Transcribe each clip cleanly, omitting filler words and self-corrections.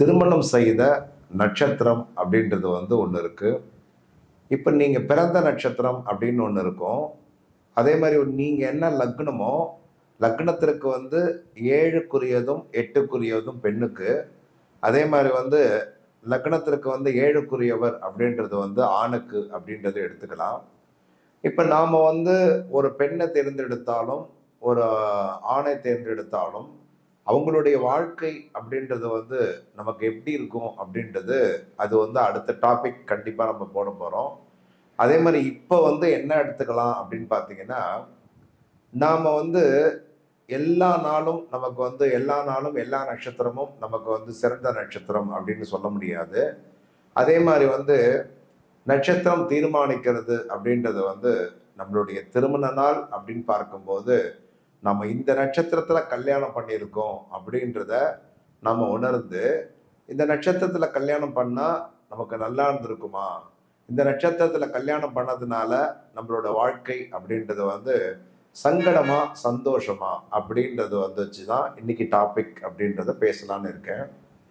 திருமணம் செய்த நட்சத்திரம் அப்படின்றது ஒன்று இருக்குது. இப்போ நீங்கள் பிறந்த நட்சத்திரம் அப்படின்னு ஒன்று இருக்கும். அதே மாதிரி நீங்கள் என்ன லக்னமோ, லக்னத்திற்கு 7க்குரியதும் 8க்குரியதும் பெண்ணுக்கு. அதே மாதிரி லக்னத்திற்கு 7க்குரியவர் அப்படின்றது ஆணுக்கு அப்படின்றத எடுத்துக்கலாம். இப்போ நாம் ஒரு பெண்ணை தேர்ந்தெடுத்தாலும் ஒரு ஆணை தேர்ந்தெடுத்தாலும் அவங்களுடைய வாழ்க்கை அப்படின்றது நமக்கு எப்படி இருக்கும் அப்படின்றது அது அடுத்த டாபிக் கண்டிப்பாக நம்ம போட போகிறோம். அதே மாதிரி இப்போ என்ன எடுத்துக்கலாம் அப்படின்னு பார்த்தீங்கன்னா, நாம் எல்லா நாளும் நமக்கு எல்லா நாளும் எல்லா நட்சத்திரமும் நமக்கு சிறந்த நட்சத்திரம் அப்படின்னு சொல்ல முடியாது. அதே மாதிரி நட்சத்திரம் தீர்மானிக்கிறது அப்படின்றது நம்மளுடைய திருமண நாள் அப்படின்னு பார்க்கும்போது நம்ம இந்த நட்சத்திரத்தில் கல்யாணம் பண்ணியிருக்கோம் அப்படின்றத நம்ம உணர்ந்து, இந்த நட்சத்திரத்தில் கல்யாணம் பண்ணால் நமக்கு நல்லா இருந்திருக்குமா, இந்த நட்சத்திரத்தில் கல்யாணம் பண்ணதுனால நம்மளோட வாழ்க்கை அப்படின்றது சங்கடமா சந்தோஷமா அப்படின்றது வச்சு தான் இன்னைக்கு டாபிக் அப்படின்றத பேசலான்னு இருக்கேன்.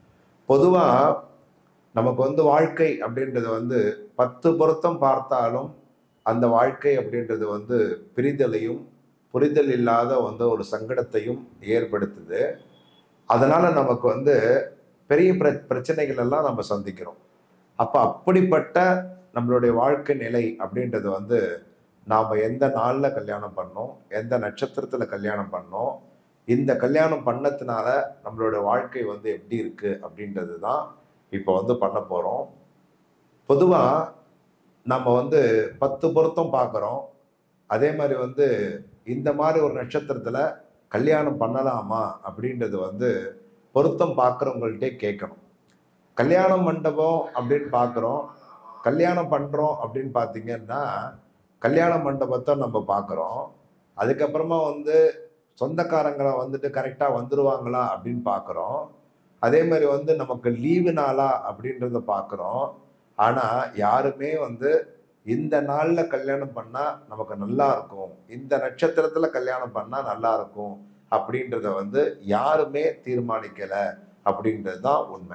பொதுவாக நமக்கு வாழ்க்கை அப்படின்றது 10 பொருத்தம் பார்த்தாலும் அந்த வாழ்க்கை அப்படின்றது பிரிதலையும் புரிதல் இல்லாத ஒரு சங்கடத்தையும் ஏற்படுத்துது. அதனால நமக்கு பெரிய பிரச்சனைகள் எல்லாம் நம்ம சந்திக்கிறோம். அப்போ அப்படிப்பட்ட நம்மளுடைய வாழ்க்கை நிலை அப்படின்றது நாம் எந்த நாளில் கல்யாணம் பண்ணோம், எந்த நட்சத்திரத்தில் கல்யாணம் பண்ணோம், இந்த கல்யாணம் பண்ணதுனால நம்மளோட வாழ்க்கை எப்படி இருக்குது அப்படின்றது தான் இப்போ பண்ண போகிறோம். பொதுவாக நம்ம 10 பொருத்தம் பார்க்குறோம். அதே மாதிரி இந்த மாதிரி ஒரு நட்சத்திரத்தில் கல்யாணம் பண்ணலாமா அப்படின்றது பொருத்தம் பார்க்குறவங்கள்ட்டே கேட்கணும். கல்யாண மண்டபம் அப்படின்னு பார்க்குறோம், கல்யாணம் பண்ணுறோம் அப்படின்னு பார்த்தீங்கன்னா கல்யாண மண்டபத்தை நம்ம பார்க்குறோம். அதுக்கப்புறமா சொந்தக்காரங்களை கரெக்டாக வந்துடுவாங்களா அப்படின்னு பார்க்குறோம். அதே மாதிரி நமக்கு லீவு நாளா அப்படின்றத பார்க்குறோம். ஆனால் யாருமே இந்த நாளில் கல்யாணம் பண்ணால் நமக்கு நல்லா இருக்கும், இந்த நட்சத்திரத்தில் கல்யாணம் பண்ணால் நல்லா இருக்கும் அப்படின்றத யாருமே தீர்மானிக்கலை அப்படின்றது தான் உண்மை.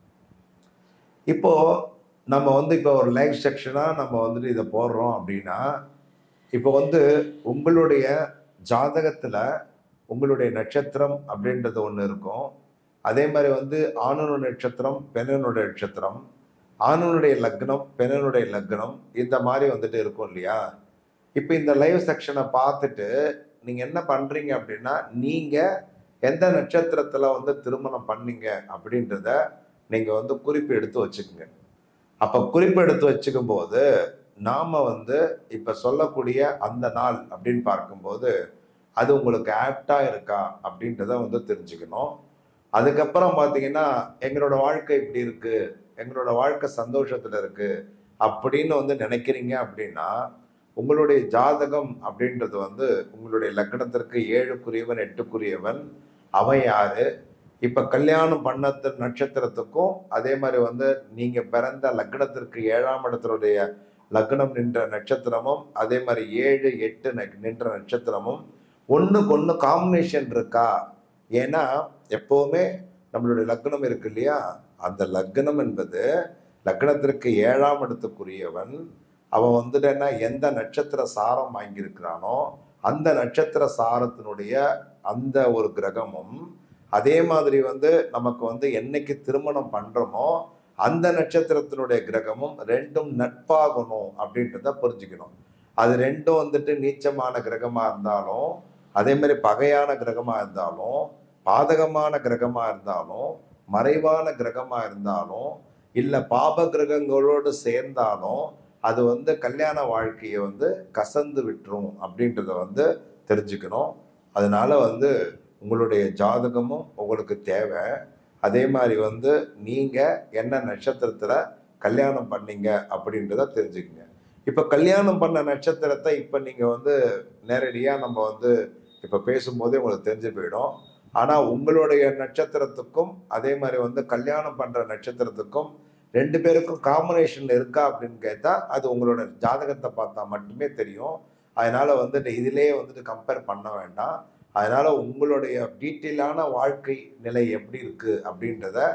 இப்போ நம்ம இப்போ ஒரு லைவ் செக்ஷனாக நம்ம இதை போடுறோம் அப்படின்னா, இப்போ உங்களுடைய ஜாதகத்தில் உங்களுடைய நட்சத்திரம் அப்படின்றது ஒன்று இருக்கும். அதே மாதிரி ஆணுடைய நட்சத்திரம், பெண்ணுடைய நட்சத்திரம், ஆணுடைய லக்னம், பெண்ணுடைய லக்னம், இந்த மாதிரி இருக்கும் இல்லையா. இப்போ இந்த லைவ் செக்ஷனை பார்த்துட்டு நீங்கள் என்ன பண்ணுறீங்க அப்படின்னா, நீங்கள் எந்த நட்சத்திரத்தில் திருமணம் பண்ணீங்க அப்படின்றத நீங்கள் குறிப்பு எடுத்து வச்சுக்கோங்க. அப்போ குறிப்பு எடுத்து வச்சுக்கும் போது நாம் இப்போ சொல்லக்கூடிய அந்த நாள் அப்படின்னு பார்க்கும்போது அது உங்களுக்கு ஆப்டாக இருக்கா அப்படின்றத தெரிஞ்சுக்கணும். அதுக்கப்புறம் பார்த்தீங்கன்னா, எங்களோட வாழ்க்கை இப்படி இருக்குது, எங்களோட வாழ்க்கை சந்தோஷத்தில் இருக்குது அப்படின்னு நினைக்கிறீங்க அப்படின்னா, உங்களுடைய ஜாதகம் அப்படின்றது உங்களுடைய லக்னத்திற்கு 7க்குரியவன் 8க்குரியவன் அவன் யாரு, இப்போ கல்யாணம் பண்ண நட்சத்திரத்துக்கும் அதே மாதிரி நீங்கள் பிறந்த லக்னத்திற்கு 7ஆம் இடத்தினுடைய லக்னம் நின்ற நட்சத்திரமும் அதே மாதிரி 7, 8 நின்ற நட்சத்திரமும் ஒன்றுக்கு ஒன்று காம்பினேஷன் இருக்கா. ஏன்னா எப்போவுமே நம்மளுடைய லக்னம் இருக்கு இல்லையா, அந்த லக்னம் என்பது லக்னத்திற்கு 7ஆம் இடத்துக்குரியவன் அவன் என்ன எந்த நட்சத்திர சாரம் வாங்கியிருக்கிறானோ அந்த நட்சத்திர சாரத்தினுடைய அந்த ஒரு கிரகமும், அதே மாதிரி நமக்கு என்னைக்கு திருமணம் பண்ணுறோமோ அந்த நட்சத்திரத்தினுடைய கிரகமும் ரெண்டும் நட்பாகணும் அப்படின்றத புரிஞ்சுக்கணும். அது ரெண்டும் நீச்சமான கிரகமாக இருந்தாலும், அதே மாதிரி பகையான கிரகமாக இருந்தாலும், பாதகமான கிரகமாக இருந்தாலும், மறைவான கிரகமாக இருந்தாலும், இல்லை பாப கிரகங்களோடு சேர்ந்தாலும் அது கல்யாண வாழ்க்கையை கசந்து விட்டுரும் அப்படின்றத தெரிஞ்சுக்கணும். அதனால உங்களுடைய ஜாதகமும் உங்களுக்கு தேவை. அதே மாதிரி நீங்கள் என்ன நட்சத்திரத்தில் கல்யாணம் பண்ணீங்க அப்படின்றத தெரிஞ்சுக்கங்க. இப்போ கல்யாணம் பண்ண நட்சத்திரத்தை இப்போ நீங்கள் நேரடியாக நம்ம இப்போ பேசும்போதே உங்களுக்கு தெரிஞ்சு போயிடும். ஆனால் உங்களுடைய நட்சத்திரத்துக்கும் அதே மாதிரி கல்யாணம் பண்ணுற நட்சத்திரத்துக்கும் 2 பேருக்கும் காம்பினேஷன் இருக்கா அப்படின்னு கேட்டால் அது உங்களோட ஜாதகத்தை பார்த்தா மட்டுமே தெரியும். அதனால் இதிலே கம்பேர் பண்ண வேண்டாம். அதனால் உங்களுடைய டீட்டெயிலான வாழ்க்கை நிலை எப்படி இருக்குது அப்படின்றத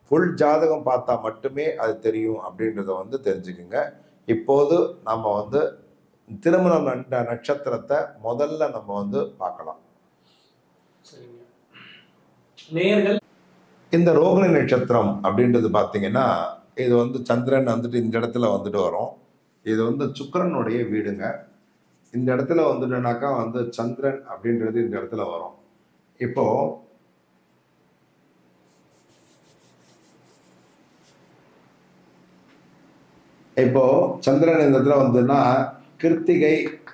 ஃபுல் ஜாதகம் பார்த்தா மட்டுமே அது தெரியும் அப்படின்றத வந்து தெரிஞ்சுக்குங்க. இப்போது நம்ம வந்து திருமணம் நட்சத்திரத்தை முதல்ல நம்ம வந்து பார்க்கலாம். இந்த ரோகிணி நட்சத்திரம் அப்படின்றது பார்த்தீங்கன்னா, இது வந்து சந்திரன் வந்துட்டு இந்த இடத்துல வந்துட்டு வரும். இது வந்து சுக்கிரனுடைய வீடுங்க. இந்த இடத்துல வந்துட்டுனாக்கா வந்து சந்திரன் அப்படின்றது இந்த இடத்துல வரும். இப்போ சந்திரன் இந்த இடத்துல வந்துன்னா கிருத்திகை,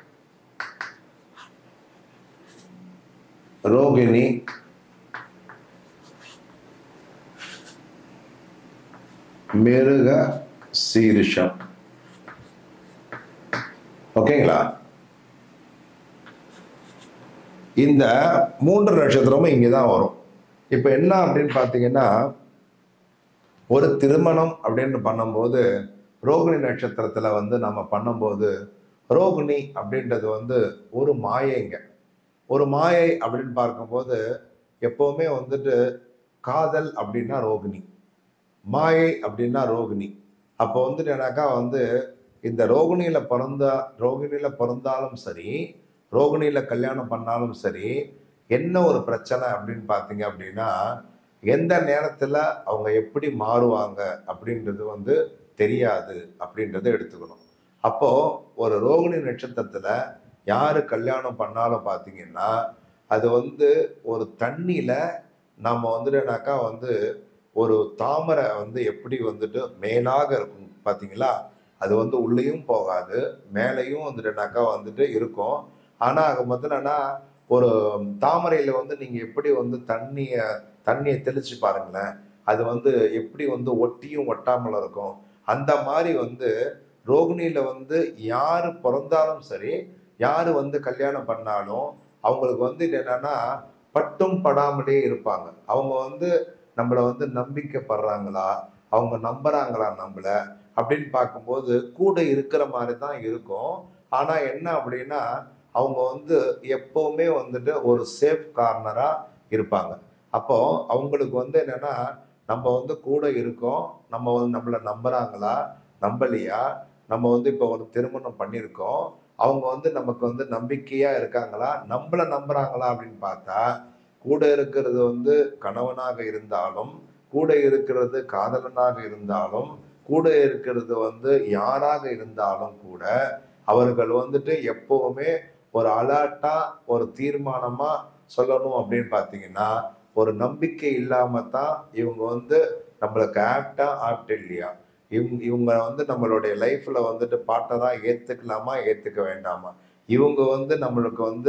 ரோகிணி, மிருக சீரிஷம். ஓகேங்களா? இந்த 3 நட்சத்திரமும் இங்கதான் வரும். இப்ப என்ன அப்படின்னு பாத்தீங்கன்னா, ஒரு திருமணம் அப்படின்னு பண்ணும்போது ரோகிணி நட்சத்திரத்துல வந்து நம்ம பண்ணும்போது, ரோகிணி அப்படின்றது வந்து ஒரு மாயைங்க. ஒரு மாயை அப்படின்னு பார்க்கும்போது எப்பவுமே வந்துட்டு காதல் அப்படின்னா ரோகிணி, மாயை அப்படின்னா ரோகிணி. அப்போ வந்துட்டு எனக்கா வந்து இந்த ரோகிணியில பிறந்தாலும் சரி, ரோகிணியில கல்யாணம் பண்ணாலும் சரி, என்ன ஒரு பிரச்சனை அப்படின்னு பார்த்தீங்க அப்படின்னா, எந்த நேரத்தில் அவங்க எப்படி மாறுவாங்க அப்படின்றது வந்து தெரியாது அப்படின்றத எடுத்துக்கணும். அப்போ ஒரு ரோகிணி நட்சத்திரத்தில் யாரு கல்யாணம் பண்ணாலும் பார்த்தீங்கன்னா, அது வந்து ஒரு தண்ணியில நம்ம வந்துட்டுனாக்கா வந்து ஒரு தாமரை வந்து எப்படி வந்துட்டு மேலாக இருக்கும் பார்த்தீங்களா? அது வந்து உள்ளேயும் போகாது, மேலேயும் வந்துட்டுனாக்கா வந்துட்டு இருக்கும். ஆனா அது பார்த்தீங்கன்னா, ஒரு தாமரையில வந்து நீங்க எப்படி வந்து தண்ணிய தெளிச்சு பாருங்களேன். அது வந்து எப்படி வந்து ஒட்டியும் ஒட்டாமல் இருக்கும். அந்த மாரி வந்து ரோகிணியில வந்து யாரு பொறந்தாலும் சரி, யாரு வந்து கல்யாணம் பண்ணாலும், அவங்களுக்கு வந்து என்னன்னா, பட்டும் படாமலே இருப்பாங்க. அவங்க வந்து நம்மள வந்து நம்பிக்கைப்படுறாங்களா? அவங்க நம்புறாங்களா நம்மள? அப்படின்னு பார்க்கும்போது, கூட இருக்கிற மாரி தான் இருக்கும். ஆனா என்ன அப்படின்னா, அவங்க வந்து எப்பவுமே வந்துட்டு ஒரு சேஃப் கார்னரா இருப்பாங்க. அப்போ அவங்களுக்கு வந்து என்னன்னா, நம்ம வந்து கூட இருக்கோம். நம்ம வந்து நம்மள நம்புறாங்களா? நம்பலையா? நம்ம வந்து இப்போ ஒரு திருமணம் பண்ணியிருக்கோம். அவங்க வந்து நமக்கு வந்து நம்பிக்கையா இருக்காங்களா? நம்மள நம்புறாங்களா? அப்படின்னு பார்த்தா, கூட இருக்கிறது வந்து கணவனாக இருந்தாலும், கூட இருக்கிறது காதலனாக இருந்தாலும், கூட இருக்கிறது வந்து யாராக இருந்தாலும் கூட, அவர்கள் வந்துட்டு எப்பவுமே ஒரு அலர்ட்டா, ஒரு தீர்மானமா சொல்லணும் அப்படின்னு பார்த்தீங்கன்னா, ஒரு நம்பிக்கை இல்லாம தான் இவங்க வந்து நம்மளுக்கு ஆப்ட் இல்லையா? இவங்க வந்து நம்மளுடைய லைஃப்ல வந்துட்டு பார்ட்னரா ஏத்துக்கலாமா? ஏத்துக்க வேண்டாமா? இவங்க வந்து நம்மளுக்கு வந்து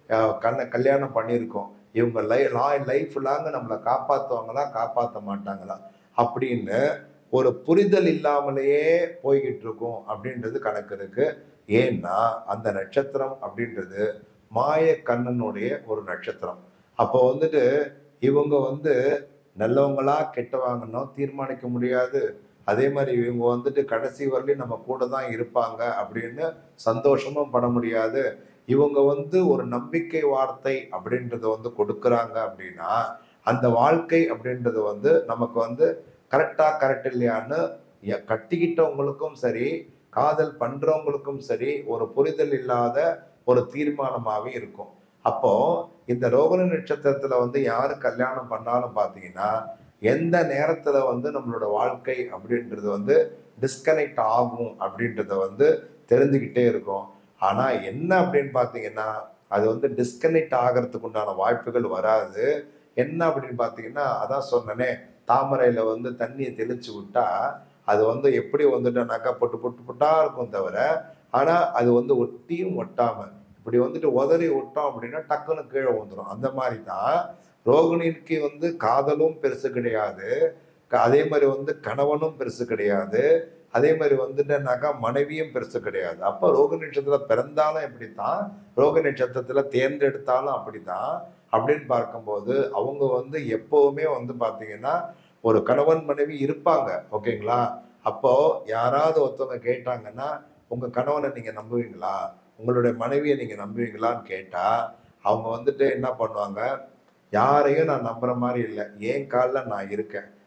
கல்யாணம் பண்ணியிருக்கோம். இவங்க லைஃப் லாங் நம்மளை காப்பாற்றுவாங்களா? காப்பாற்ற மாட்டாங்களா? அப்படின்னு ஒரு புரிதல் இல்லாமலேயே போய்கிட்டு இருக்கும் அப்படின்றது கணக்கு இருக்கு. ஏன்னா அந்த நட்சத்திரம் அப்படின்றது மாய கண்ணனுடைய ஒரு நட்சத்திரம். அப்போ வந்துட்டு இவங்க வந்து நல்லவங்களா கெட்டவாங்கன்னு தீர்மானிக்க முடியாது. அதே மாதிரி இவங்க வந்துட்டு கடைசி வரலையும் நம்ம கூட தான் இருப்பாங்க அப்படின்னு சந்தோஷமும் பட முடியாது. இவங்க வந்து ஒரு நம்பிக்கை வார்த்தை அப்படின்றத வந்து கொடுக்குறாங்க அப்படின்னா, அந்த வாழ்க்கை அப்படின்றது வந்து நமக்கு வந்து கரெக்ட் இல்லையான்னு கட்டிக்கிட்டவங்களுக்கும் சரி, காதல் பண்றவங்களுக்கும் சரி, ஒரு புரிதல் இல்லாத ஒரு தீர்மானமாவே இருக்கும். அப்போ இந்த ரோகிணி நட்சத்திரத்துல வந்து யாரு கல்யாணம் பண்ணாலும் பார்த்தீங்கன்னா, எந்த நேரத்துல வந்து நம்மளோட வாழ்க்கை அப்படின்றது வந்து டிஸ்கனெக்ட் ஆகும் அப்படின்றத வந்து தெரிஞ்சுக்கிட்டே இருக்கும். ஆனா என்ன அப்படின்னு பார்த்தீங்கன்னா, அது வந்து டிஸ்கனெக்ட் ஆகிறதுக்கு உண்டான வாய்ப்புகள் வராது. என்ன அப்படின்னு பார்த்தீங்கன்னா, அதான் சொன்னேனே, தாமரையில வந்து தண்ணிய தெளிச்சு விட்டா, அது வந்து எப்படி வந்துட்டோம்னாக்கா பொட்டு பொட்டு பொட்டா இருக்கும் தவிர, ஆனா அது வந்து ஒட்டியும் ஒட்டாம, இப்படி வந்துட்டு உதறி விட்டோம் அப்படின்னா டக்குன்னு கீழே விழுந்துரும். அந்த மாரி தான் ரோகிணிக்கு வந்து காதலும் பெருசு கிடையாது. அதே மாரி வந்து கணவனும் பெருசு கிடையாது. அதே மாதிரி வந்துட்டுனாக்கா மனைவியும் பெருசு கிடையாது. அப்போ ரோகிணி நட்சத்திரத்துல பிறந்தாலும் இப்படித்தான், ரோகிணி நட்சத்திரத்துல தேர்ந்தெடுத்தாலும் அப்படித்தான். அப்படின்னு பார்க்கும்போது அவங்க வந்து எப்பவுமே வந்து பார்த்தீங்கன்னா, ஒரு கணவன் மனைவி இருப்பாங்க. ஓகேங்களா? அப்போ யாராவது ஒருத்தவங்க கேட்டாங்கன்னா, உங்க கணவனை நீங்க நம்புவீங்களா? உங்களுடைய மனைவியை நீங்க நம்புவீங்களான்னு கேட்டா, அவங்க வந்துட்டு என்ன பண்ணுவாங்க, யாரையும் நான் நம்புற மாதிரி இல்லை. என் காலில் நான் இருக்கேன்.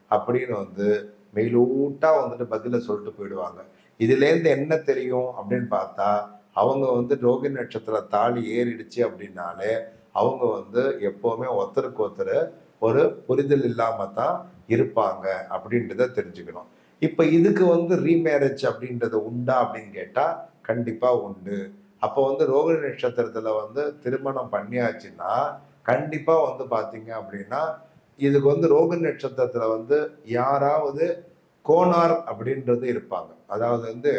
அப்படின்னு வந்து மெயிலூட்டா வந்துட்டு பதில சொல்லிட்டு போயிடுவாங்க. இதுலேருந்து என்ன தெரியும் அப்படின்னு பார்த்தா, அவங்க வந்து ரோகிணி நட்சத்திர தாலி ஏறிடுச்சு அப்படின்னாலே, அவங்க வந்து எப்பவுமே ஒருத்தருக்கு ஒருத்தர் ஒரு புரிதல் இல்லாம தான் இருப்பாங்க அப்படின்றத தெரிஞ்சுக்கணும். இப்ப இதுக்கு வந்து ரீமேரேஜ் அப்படின்றது உண்டா அப்படின்னு கேட்டா, கண்டிப்பா உண்டு. அப்போ வந்து ரோகிணி நட்சத்திரத்துல வந்து திருமணம் பண்ணியாச்சுன்னா, கண்டிப்பா வந்து பார்த்தீங்க அப்படின்னா, இதுக்கு வந்து ரோகிணி நட்சத்திரத்துல வந்து யாராவது கோனார் அப்படின்றது இருப்பாங்க. அதாவது வந்து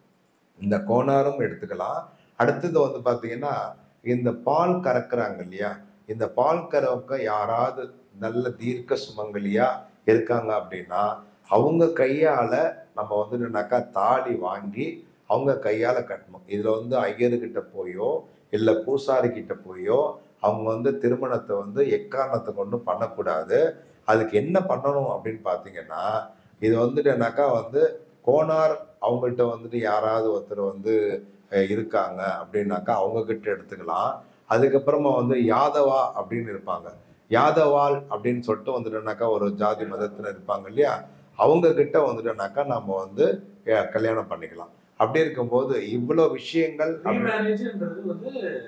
இந்த கோனாரும் எடுத்துக்கலாம். அடுத்தது வந்து பார்த்தீங்கன்னா, இந்த பால் கறக்குறாங்க இல்லையா? இந்த பால் கறக்க யாராவது நல்ல தீர்க்க சுமங்கலியா இருக்காங்க அப்படின்னா, அவங்க கையால நம்ம வந்துட்டுனாக்கா தாலி வாங்கி, அவங்க கையால கட்டணும். இதுல வந்து ஐயர்கிட்ட போயோ, இல்ல பூசாரி கிட்ட போயோ, அவங்க வந்து திருமணத்த வந்து எக்காரணத்த கொண்டும் பண்ணக்கூடாது. அதுக்கு என்ன பண்ணணும் அப்படின்னு பார்த்தீங்கன்னா, இது வந்துட்டுனாக்கா வந்து கோனார் அவங்கள்ட்ட வந்துட்டு யாராவது ஒருத்தர் வந்து இருக்காங்க அப்படின்னாக்கா அவங்க கிட்ட எடுத்துக்கலாம். அதுக்கப்புறமா வந்து யாதவா அப்படின்னு இருப்பாங்க. யாதவாள் அப்படின்னு சொல்லிட்டு வந்துட்டோம்னாக்கா ஒரு ஜாதி மதத்தினர் இருப்பாங்க இல்லையா? அவங்க கிட்ட வந்துட்டோம்னாக்கா நம்ம வந்து கல்யாணம் பண்ணிக்கலாம். அப்படி இருக்கும்போது இவ்வளோ விஷயங்கள் ரீமேரேஜ்ன்றது வந்து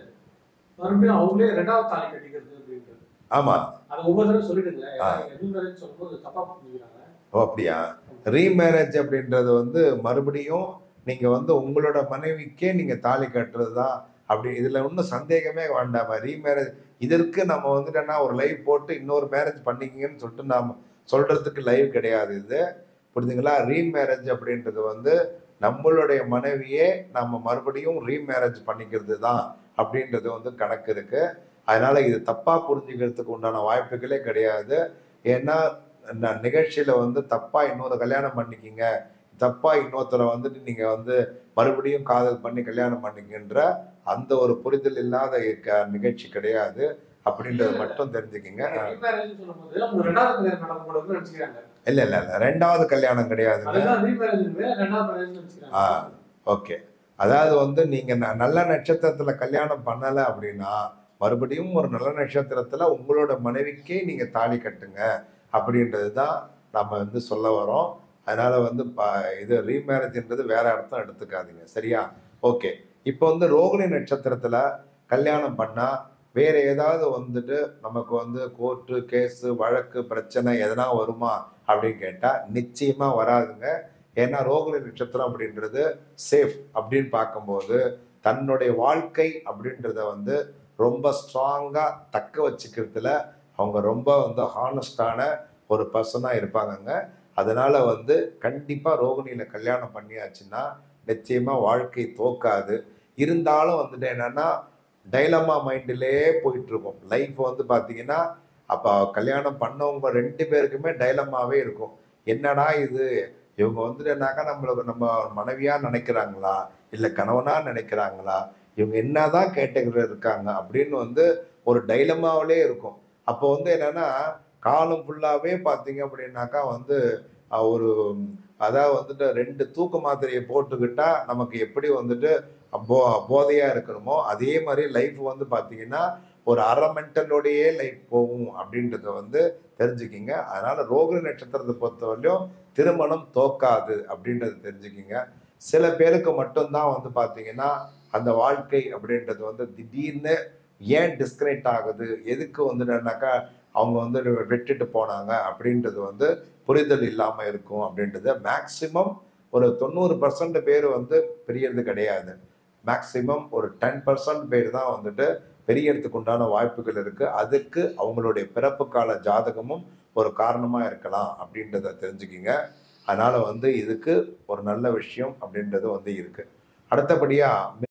மறுபடியும் அவங்களே 2வது தாலி கட்டிக்கிறது அப்படின்றது. ஆமா. அத ஒவ்வொரு தடவ சொல்லிடுங்க. ஏன்னா ரீமேரேஜ் சொல்லும்போது தப்பா புரிஞ்சுக்கிறாங்க. ஓ! அப்படியா? ரீமேரேஜ் அப்படின்றது வந்து மறுபடியும் நீங்க வந்து உங்களோட மனைவிக்கே நீங்க தாலி கட்டுறது தான். அப்படி இதுல ஒண்ணும் சந்தேகமே வேண்டாமா. ரீமேரேஜ் இதற்கு நம்ம வந்துட்டோம்னா ஒரு லைவ் போட்டு இன்னொரு மேரேஜ் பண்ணிக்கங்கன்னு சொல்லிட்டு நாம சொல்றதுக்கு லைவ் கிடையாது இது. புரியுதுங்களா? ரீமேரேஜ் அப்படின்றது வந்து நம்மளுடைய மனைவியே நம்ம மறுபடியும் ரீமேரேஜ் பண்ணிக்கிறது தான் அப்படின்றது வந்து கணக்கு இருக்கு. அதனால இது தப்பா புரிஞ்சுக்கிறதுக்கு உண்டான வாய்ப்புகளே கிடையாது. ஏன்னா நிகழ்ச்சியில வந்து தப்பா இன்னொரு கல்யாணம் பண்ணிக்கிங்க, தப்பா இன்னொருத்தரை வந்துட்டு நீங்க வந்து மறுபடியும் காதல் பண்ணி கல்யாணம் பண்ணிக்கின்ற அந்த ஒரு புரிதல் இல்லாத நிகழ்ச்சி கிடையாது. அப்படின்றத மட்டும் தெரிஞ்சுக்கிங்க. ரீமேரேஜ்னு சொல்லும்போது அவங்க 2வது கல்யாணம் நடக்கும் போல நினைச்சுக்கிறாங்க. இல்ல, இல்ல, இல்ல. 2வது கல்யாணம் கிடையாதுங்க. அதுதான் ரீமேரேஜ்னு 2வது மேரேஜ்னு நினைச்சுக்கிறாங்க. ஓகே. அதாவது வந்து நீங்க நல்ல நட்சத்திரத்துல கல்யாணம் பண்ணல அப்படின்னா, மறுபடியும் ஒரு நல்ல நட்சத்திரத்துல உங்களோட மனைவிக்கே நீங்க தாலி கட்டுங்க. அப்படின்றது தான் நம்ம வந்து சொல்ல வரோம். அதனால வந்து இது ரீமேரேஜ்ன்றது வேற அர்த்தம் எடுத்துக்காதீங்க. சரியா? ஓகே. இப்போ வந்து ரோகிணி நட்சத்திரத்துல கல்யாணம் பண்ணா, வேற ஏதாவது வந்துட்டு நமக்கு வந்து கோர்ட்டு, கேஸு, வழக்கு, பிரச்சனை எதனா வருமா அப்படின்னு கேட்டா, நிச்சயமா வராதுங்க. ஏன்னா ரோகிணி நட்சத்திரம் அப்படின்றது சேஃப் அப்படின்னு பார்க்கும்போது, தன்னுடைய வாழ்க்கை அப்படின்றத வந்து ரொம்ப ஸ்ட்ராங்கா தக்க வச்சுக்கிறதுல அவங்க ரொம்ப வந்து ஹானஸ்டான ஒரு பர்சனா இருப்பாங்கங்க. அதனால வந்து கண்டிப்பா ரோகிணியில கல்யாணம் பண்ணியாச்சுன்னா, நிச்சயமா வாழ்க்கை தோக்காது. இருந்தாலும் வந்துட்டு என்னன்னா, டைலமா மைண்டிலேயே போயிட்டுருக்கும். லைஃப் வந்து பார்த்தீங்கன்னா, அப்ப கல்யாணம் பண்ணவங்க 2 பேருக்குமே டைலமாவே இருக்கும். என்னடா இது! இவங்க வந்துட்டுனாக்கா நம்ம மனைவியா நினைக்கிறாங்களா? இல்ல கணவனா நினைக்கிறாங்களா? இவங்க என்னதான் கேட்டகரில இருக்காங்க? அப்படின்னு வந்து ஒரு டைலமாவிலே இருக்கும். அப்போ வந்து என்னன்னா, காலம் ஃபுல்லாவே பார்த்தீங்க அப்படின்னாக்கா வந்து, ஒரு அதாவது வந்துட்டு 2 தூக்க மாத்திரைய போட்டுக்கிட்டா, நமக்கு எப்படி வந்துட்டு போ போதையா இருக்கணுமோ, அதே மாரி லைஃப் வந்து பார்த்தீங்கன்னா, ஒரு அரை மென்டலோடையே லைஃப் போகும் அப்படின்றத வந்து தெரிஞ்சுக்கிங்க. அதனால ரோகிணி நட்சத்திரத்த பொறுத்தவரையிலும் திருமணம் தோக்காது அப்படின்றத தெரிஞ்சுக்கிங்க. சில பேருக்கு மட்டும் தான் வந்து பார்த்தீங்கன்னா, அந்த வாழ்க்கை அப்படின்றது வந்து திடீர்னு ஏன் டிஸ்கனெக்ட் ஆகுது? எதுக்கு வந்துட்டுனாக்கா, அவங்க வந்து விட்டுட்டு போனாங்க அப்படின்றது வந்து புரிதல் இல்லாம இருக்கும் அப்படின்றத மேக்ஸிமம் ஒரு 90% பேர் வந்து பிரியறது கிடையாது. மேக்ஸிமம் ஒரு 10% பேர் தான் வந்துட்டு பிரியறதுக்கு உண்டான வாய்ப்புகள் இருக்கு. அதுக்கு அவங்களுடைய பிறப்பு கால ஜாதகமும் ஒரு காரணமா இருக்கலாம் அப்படின்றத தெரிஞ்சுக்கிங்க. அதனால வந்து இதுக்கு ஒரு நல்ல விஷயம் அப்படின்றது வந்து இருக்கு. அடுத்தபடியா